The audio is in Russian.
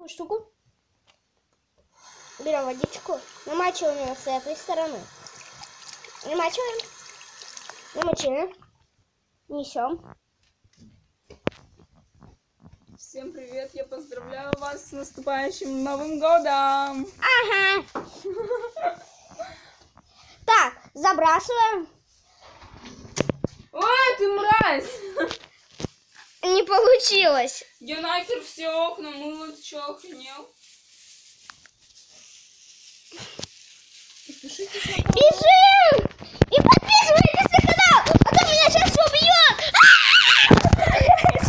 штуку. Берем водичку. Намачиваем ее с этой стороны. Намачиваем. Намочили. Несем. Всем привет! Я поздравляю вас с наступающим Новым годом! Ага. Так, забрасываем. Ой, ты мразь! Не получилось. Я нахер все окна мыла, ты чё, охренел? Бежи!